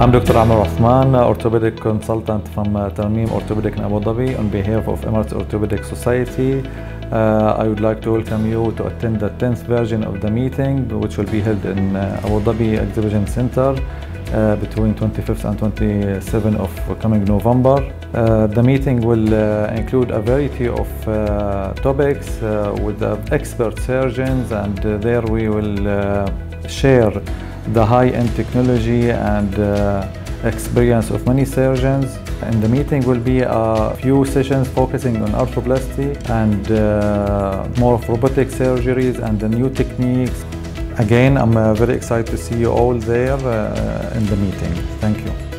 I'm Dr. Amr Rahman, orthopedic consultant from Tarmim Orthopedic in Abu Dhabi on behalf of Emirates Orthopedic Society. I would like to welcome you to attend the 10th version of the meeting, which will be held in Abu Dhabi Exhibition Center between 25th and 27th of coming November. The meeting will include a variety of topics with expert surgeons, and there we will share the high-end technology and experience of many surgeons. In the meeting will be a few sessions focusing on arthroplasty and more of robotic surgeries and the new techniques. Again, I'm very excited to see you all there in the meeting. Thank you.